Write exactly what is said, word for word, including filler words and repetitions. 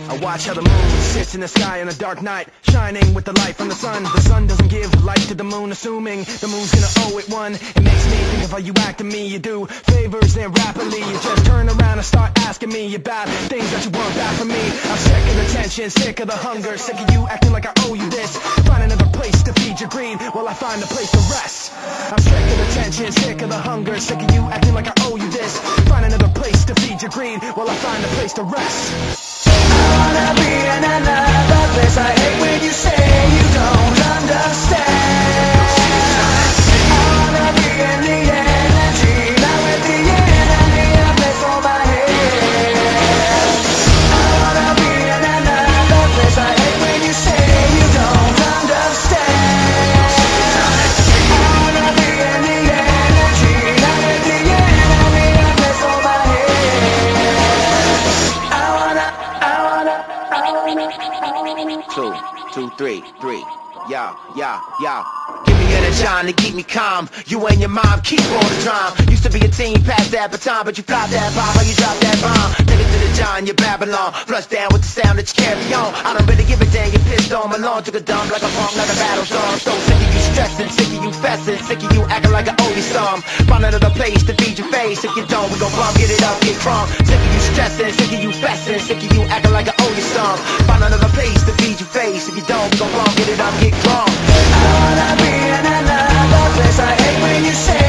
I watch how the moon sits in the sky on a dark night, shining with the light from the sun. The sun doesn't give light to the moon, assuming the moon's gonna owe it one. It makes me think of how you act to me. You do favors and rapidly you just turn around and start asking me about things that you want back from me. I'm sick of the tension, sick of the hunger, sick of you acting like I owe you this. Find another place to feed your greed while I find a place to rest. I'm sick of the tension, sick of the hunger, sick of you acting like I owe you this. Find another place to feed your greed while I find a place to rest. I wanna be in another place. I hate when you say you don't understand. I wanna be in the energy, not with the enemy, a place for my head. I wanna be in another place. I hate when you say you don't understand. I wanna be in the energy, not with the enemy, a place for my head. I wanna Two, two, three, three. Yeah, yeah, yeah. Give me energy to keep me calm. You and your mom keep all the drama. Used to be a teen past that baton, but you flopped that bomb or you dropped that bomb. Take it to the John, you Babylon. Flush down with the sound that you carry on. I don't really give a damn, you pissed on my lawn. Took a dump like a punk, like a battle song. So sick of you stressing, sick of you fessing, sick of you acting like I owe you some. Find another place to feed your face. If you don't, we gon' bump, get it up, get crunk. Sick of you stressing, sick of you fessing, sick of you acting like I owe you some. Find another place to feed your face. If you don't, we gon' bump, get it up, get crunk. I wanna be in another place. I hate when you say